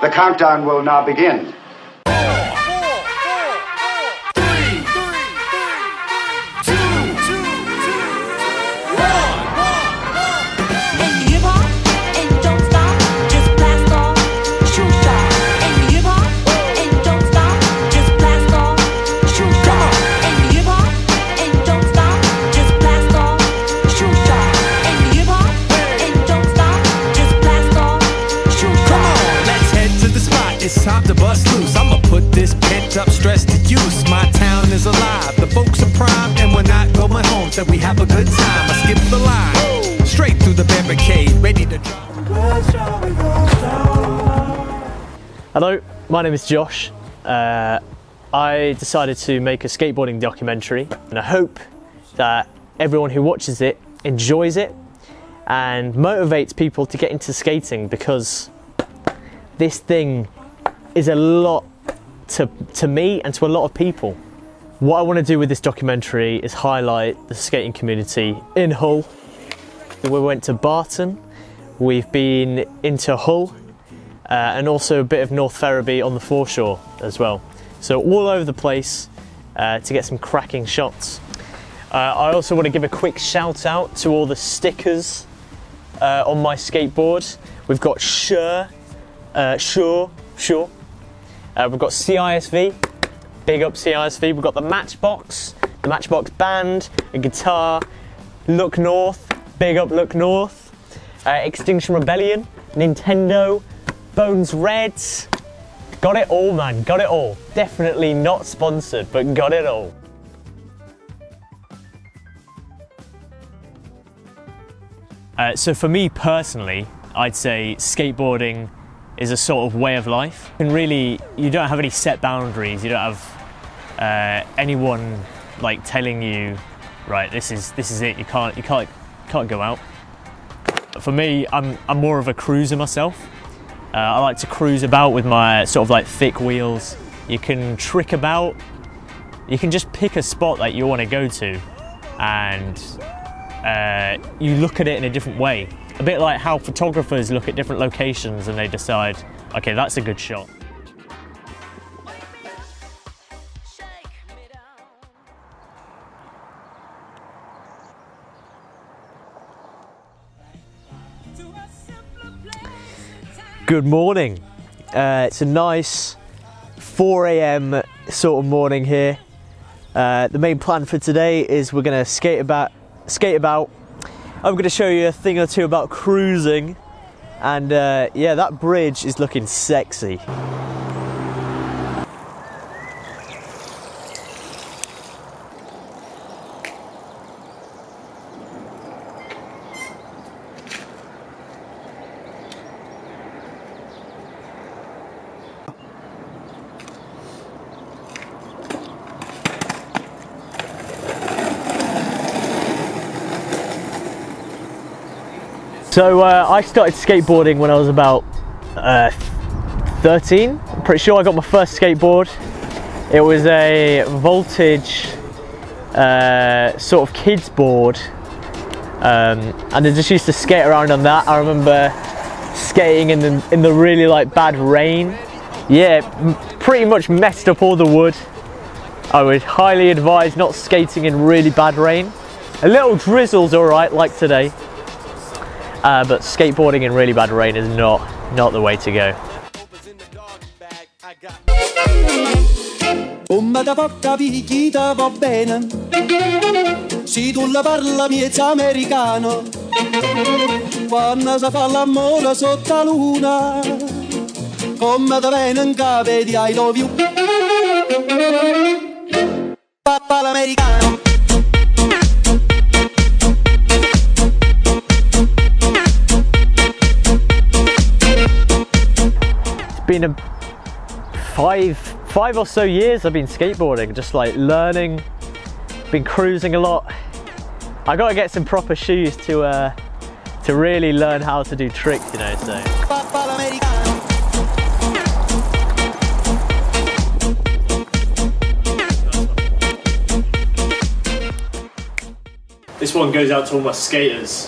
The countdown will now begin. It's time to bust loose. I'ma put this pent up stress to use. My town is alive, the folks are prime, and we're not going home till we have a good time. I skip the line, straight through the barricade, ready to drop. Hello, my name is Josh. I decided to make a skateboarding documentary, and I hope that everyone who watches it enjoys it and motivates people to get into skating, because this thing is a lot to me and to a lot of people. What I want to do with this documentary is highlight the skating community in Hull. We went to Barton, we've been into Hull, and also a bit of North Ferriby on the foreshore as well. So all over the place to get some cracking shots. I also want to give a quick shout out to all the stickers on my skateboard. We've got Sure. We've got CISV, big up CISV. We've got the Matchbox Band, a guitar, Look North, big up Look North, Extinction Rebellion, Nintendo, Bones Reds. Got it all, man, got it all. Definitely not sponsored, but got it all. So for me personally, I'd say skateboarding is a sort of way of life. And really, you don't have any set boundaries. You don't have anyone like telling you, right, this is it. You can't go out. But for me, I'm more of a cruiser myself. I like to cruise about with my sort of like thick wheels. You can trick about. You can just pick a spot that you want to go to, and you look at it in a different way. A bit like how photographers look at different locations and they decide, okay, that's a good shot. Good morning. It's a nice 4 AM sort of morning here. The main plan for today is we're going to skate about. I'm going to show you a thing or two about cruising, and yeah, that bridge is looking sexy. So I started skateboarding when I was about 13. I'm pretty sure I got my first skateboard. It was a voltage sort of kids board, and I just used to skate around on that. I remember skating in the really like bad rain. Yeah, pretty much messed up all the wood. I would highly advise not skating in really bad rain. A little drizzle's alright, like today. But skateboarding in really bad rain is not the way to go. Come da porca picchita va bene, si tu la parla miezza americano, quando si fa l'amore sotto la luna, come da bene in capo di I love you, papà l'americano. Been a five or so years I've been skateboarding, just like learning, been cruising a lot. I gotta get some proper shoes to really learn how to do tricks, you know, so. This one goes out to all my skaters.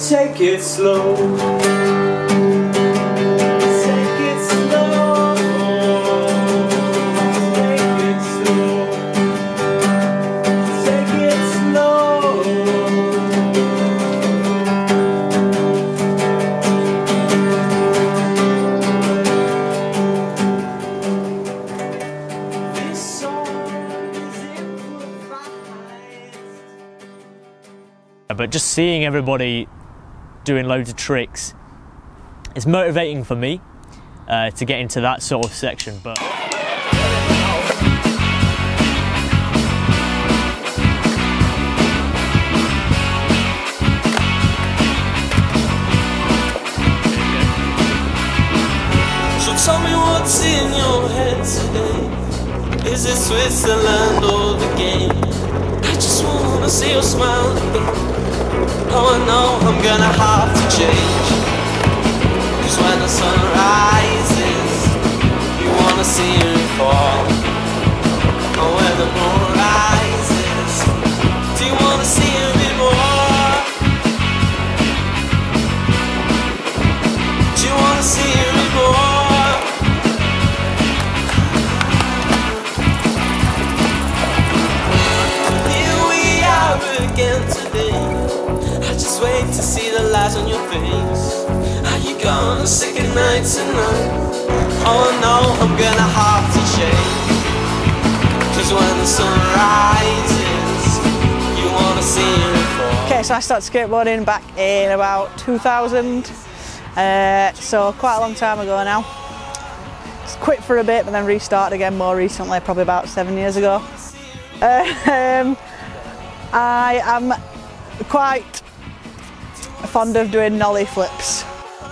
Take it slow. Take it slow. Take it slow. Take it slow. This song is improvised. But just seeing everybody doing loads of tricks, it's motivating for me to get into that sort of section. But So tell me what's in your head today. Is it Switzerland or the game? I just wanna see your smile again. Oh, I know I'm gonna have to change. 'Cause when the sun rises, you wanna see it fall. Oh, when the moon rises, do you wanna see a bit more? Do you wanna see a bit more? Here we are again today. I just wait to see the lies on your face. Are you gonna say goodnight tonight? Oh no, I'm gonna have to change. 'Cause when the sun rises, you wanna see it fall. Okay, so I started skateboarding back in about 2000, so quite a long time ago now. Just quit for a bit, but then restarted again more recently, probably about 7 years ago. I am quite fond of doing nollie flips.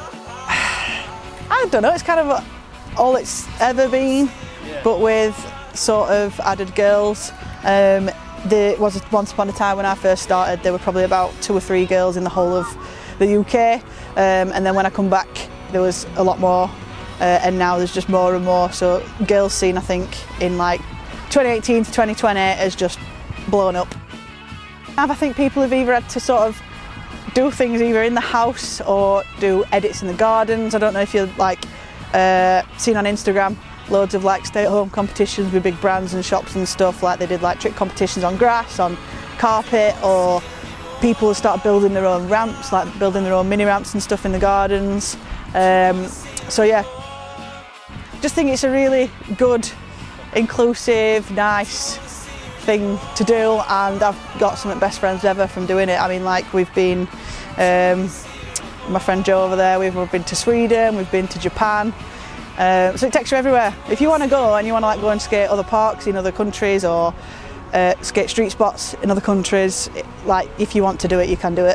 I don't know, it's kind of all it's ever been, but with sort of added girls. There was once upon a time when I first started, there were probably about 2 or 3 girls in the whole of the UK, and then when I come back there was a lot more, and now there's just more and more. So girls scene, I think in like 2018 to 2020 has just blown up. I think people have either had to sort of do things either in the house or do edits in the gardens. I don't know if you've like seen on Instagram loads of like stay-at-home competitions with big brands and shops and stuff. Like they did like trick competitions on grass, on carpet, or people have started building their own ramps, like building their own mini ramps and stuff in the gardens. So yeah, just think it's a really good, inclusive, nice thing to do, and I've got some of the best friends ever from doing it. I mean, like we've been, my friend Joe over there, we've been to Sweden, we've been to Japan, so it takes you everywhere. If you want to go and you want to like go and skate other parks in other countries, or skate street spots in other countries, like if you want to do it, you can do it.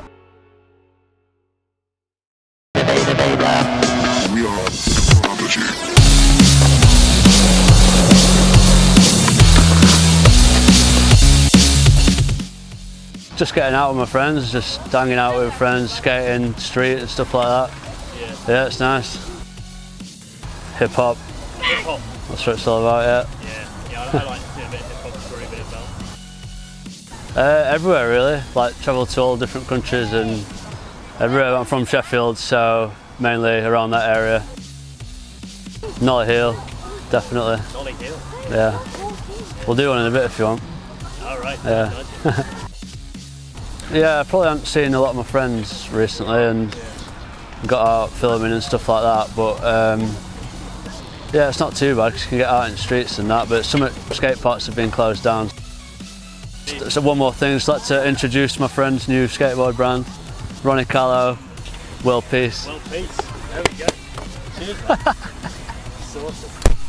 Just getting out with my friends, just hanging out with friends, skating, street and stuff like that. Yeah, it's nice. Hip hop. hip hop. That's what it's all about, yeah. Yeah, I like to do a bit of hip hop for a bit as well. Everywhere really, like travel to all different countries and everywhere. I'm from Sheffield, so mainly around that area. Nollie Heel, definitely. Nollie Heel? Yeah. We'll do one in a bit if you want. Alright. Yeah. Yeah, I probably haven't seen a lot of my friends recently and got out filming and stuff like that, but yeah, it's not too bad because you can get out in the streets and that, but some skate parks have been closed down. So one more thing, just like to introduce my friend's new skateboard brand, Ronnie Callow, World Peace. World Peace, there we go. Cheers. That's awesome.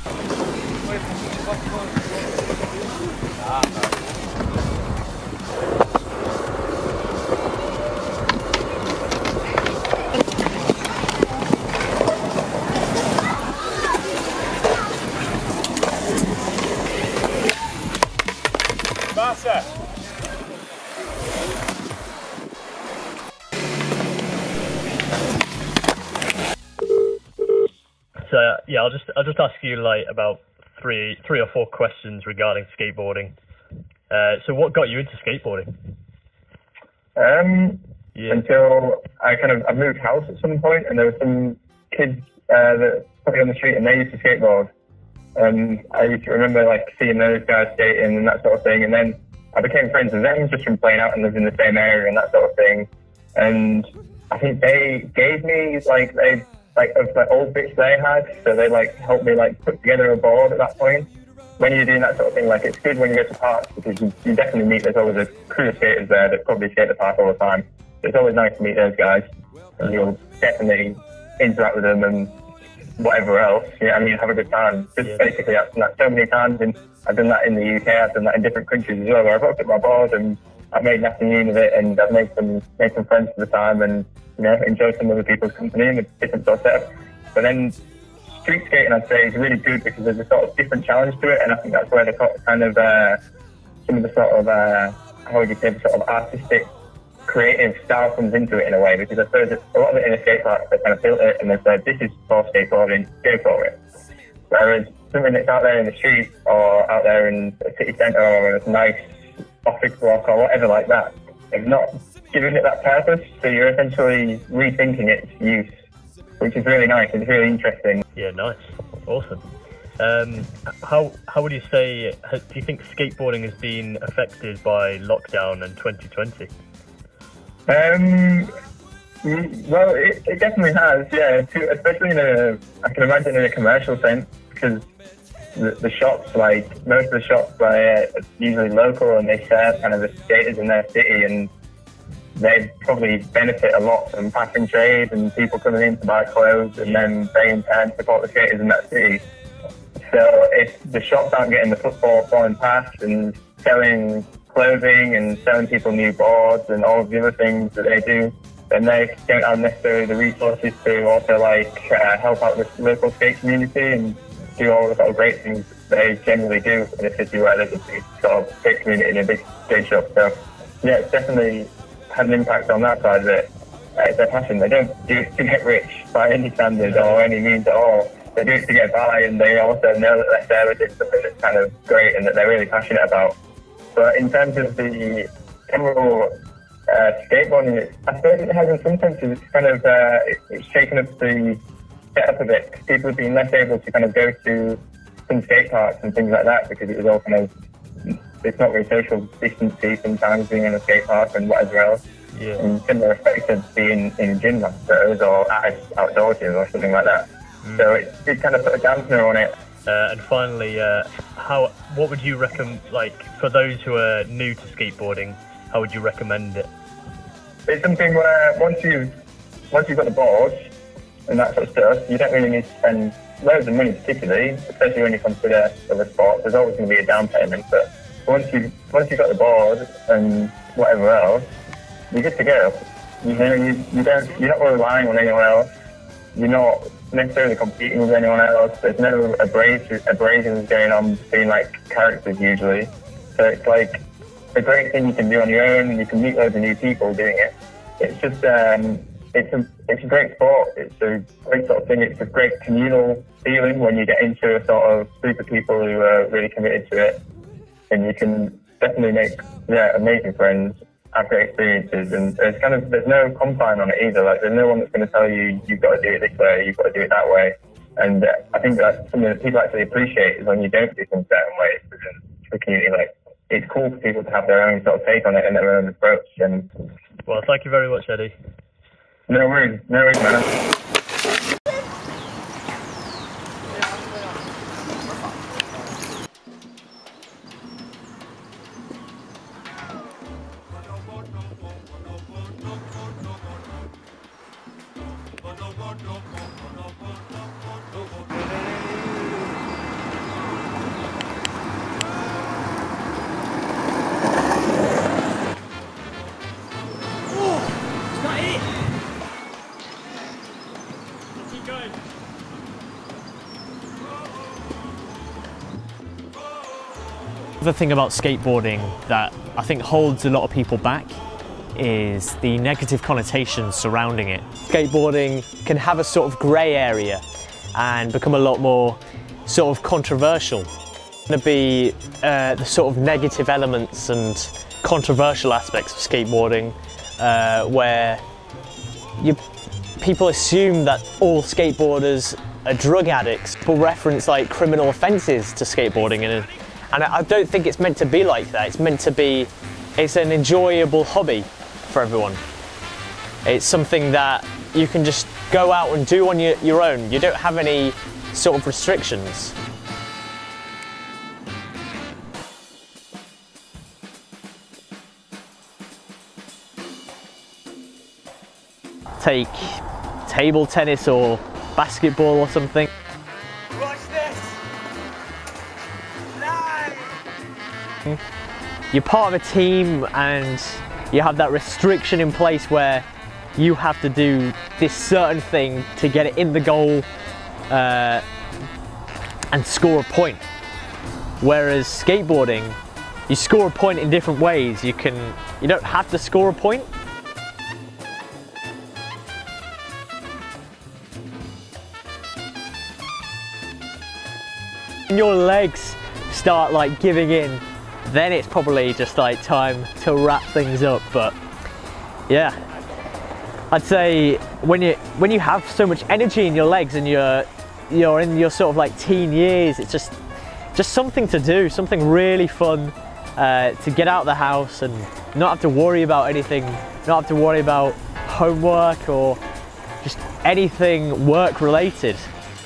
So yeah, I'll just ask you like about three or four questions regarding skateboarding. So what got you into skateboarding? until I moved house at some point, and there were some kids that put me on the street, and they used to skateboard. And I used to remember like seeing those guys skating and that sort of thing. And then I became friends with them just from playing out and living in the same area and that sort of thing. And I think they gave me of old bits they had, so they helped me put together a board at that point. When you're doing that sort of thing, it's good when you go to parks, because you definitely meet, there's always a crew of skaters there that probably skate the park all the time. So it's always nice to meet those guys, and you'll definitely interact with them and whatever else. Have a good time. Basically, I've done that so many times, and I've done that in the UK, I've done that in different countries as well, where I've looked at my board and I've made an afternoon of it, and I've made some friends for the time, and enjoyed some other people's company and a different sort of setup. But then street skating, I'd say, is really good because there's a sort of different challenge to it, and I think that's where the kind of some of the sort of how would you say, the sort of artistic, creative style comes into it in a way, because I suppose a lot of it in a skate park, they kind of built it and they said, this is for skateboarding, go for it. Whereas something that's out there in the street or out there in a city centre or a nice office block or whatever like that, they've not given it that purpose, so you're essentially rethinking its use, which is really nice. It's really interesting. Yeah, nice, awesome. How would you say, do you think skateboarding has been affected by lockdown and 2020? Well, it definitely has, yeah. Especially I can imagine in a commercial sense, because the shops, most of the shops are usually local, and they serve kind of the skaters in their city, and they probably benefit a lot from passing trade and people coming in to buy clothes, and then they in turn support the skaters in that city. So if the shops aren't getting the football flowing past and selling clothing and selling people new boards and all of the other things that they do, then they don't have necessarily the resources to also help out the local skate community and do all the sort of great things they generally do in a city where there's a big sort of skate community in a big skate shop. So yeah, it's definitely had an impact on that side of it. It's their passion. They don't do it to get rich by any standard or any means at all. They do it to get by, and they also know that their service is something that's kind of great and that they're really passionate about. But in terms of the general skateboarding, I suppose it has in some senses, it's kind of it's shaken up the setup a bit. People have been less able to kind of go to some skate parks and things like that, because it was all kind of, it's not very social distancing sometimes being in a skate park and whatever else. Yeah. In similar effect to being in a gym, I suppose, or at an outdoor gym or something like that. So it kind of put a dampener on it. And finally, what would you recommend, for those who are new to skateboarding, how would you recommend it? It's something where once you've got the board and that sort of stuff, you don't really need to spend loads of money particularly, especially when you consider other sports. There's always going to be a down payment, but once you've got the board and whatever else, you're good to go. You're not relying on anyone else. You're not necessarily competing with anyone else. There's no abrasions going on between characters usually. So it's a great thing you can do on your own, and you can meet loads of new people doing it. It's just it's a great sport. It's a great sort of thing. It's a great communal feeling when you get into a sort of group of people who are really committed to it, and you can definitely make amazing friends, have great experiences, and there's no confine on it either. There's no one that's going to tell you you've got to do it this way, you've got to do it that way. And I think that's something that people actually appreciate, is when you don't do things certain ways within the community. It's cool for people to have their own sort of take on it and their own approach. And well, thank you very much, Eddie. No worries, man. The thing about skateboarding that I think holds a lot of people back is the negative connotations surrounding it. Skateboarding can have a sort of grey area and become a lot more sort of controversial. It's going to be the sort of negative elements and controversial aspects of skateboarding, where people assume that all skateboarders are drug addicts. People reference like criminal offences to skateboarding, and I don't think it's meant to be like that. It's meant to be, it's an enjoyable hobby for everyone. It's something that you can just go out and do on your own. You don't have any sort of restrictions. Take table tennis or basketball or something. Watch this! Live! You're part of a team and you have that restriction in place where you have to do this certain thing to get it in the goal and score a point. Whereas skateboarding, you score a point in different ways. You don't have to score a point. When your legs start like giving in, then it's probably just like time to wrap things up. But yeah, I'd say when you have so much energy in your legs and you're in your sort of like teen years, it's just something to do, something really fun to get out of the house and not have to worry about anything, not have to worry about homework or just anything work related.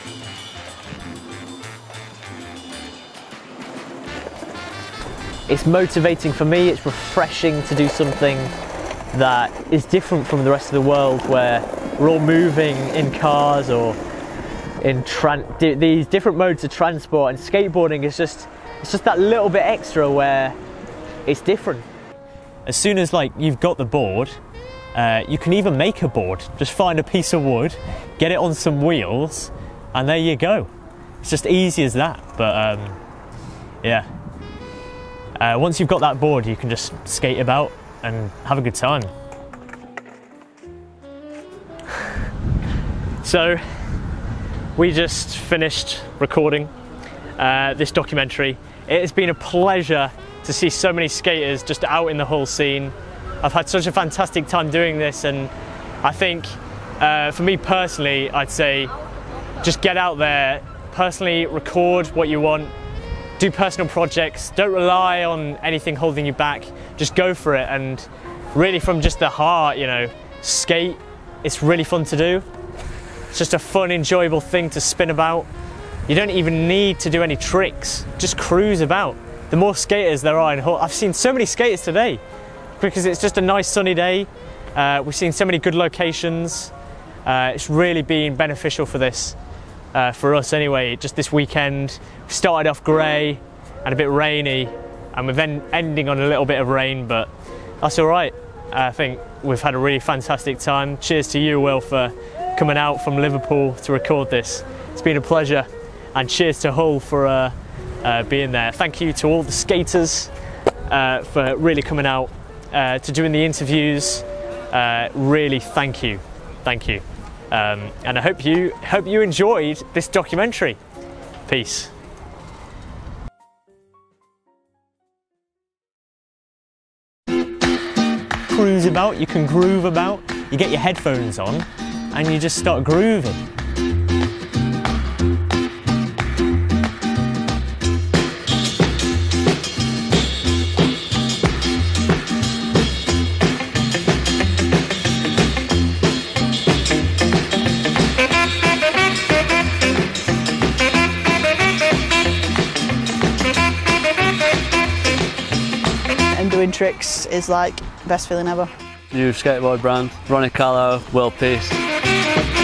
It's motivating for me, it's refreshing to do something that is different from the rest of the world, where we're all moving in cars or in these different modes of transport, and skateboarding is just that little bit extra where it's different. As soon as like you've got the board, you can even make a board. Just find a piece of wood, get it on some wheels, and there you go. It's just easy as that. But yeah. Once you've got that board, you can just skate about and have a good time. So, we just finished recording this documentary. It has been a pleasure to see so many skaters just out in the whole scene. I've had such a fantastic time doing this, and I think for me personally, I'd say just get out there, personally record what you want, do personal projects, don't rely on anything holding you back, just go for it, and really from just the heart, you know, skate. It's really fun to do. It's just a fun, enjoyable thing to spin about. You don't even need to do any tricks, just cruise about. The more skaters there are in Hull, I've seen so many skaters today because it's just a nice sunny day. We've seen so many good locations. It's really been beneficial for this. For us anyway, just this weekend, we started off grey and a bit rainy, and we're then ending on a little bit of rain, but that's all right. I think we've had a really fantastic time. Cheers to you, Will, for coming out from Liverpool to record this. It's been a pleasure, and cheers to Hull for being there. Thank you to all the skaters for really coming out to doing the interviews. Really, thank you. And I hope you enjoyed this documentary. Peace. Cruise about, you can groove about, you get your headphones on and you just start grooving. Doing tricks is like the best feeling ever. New skateboard brand, Ronnie Callow, Will Peace.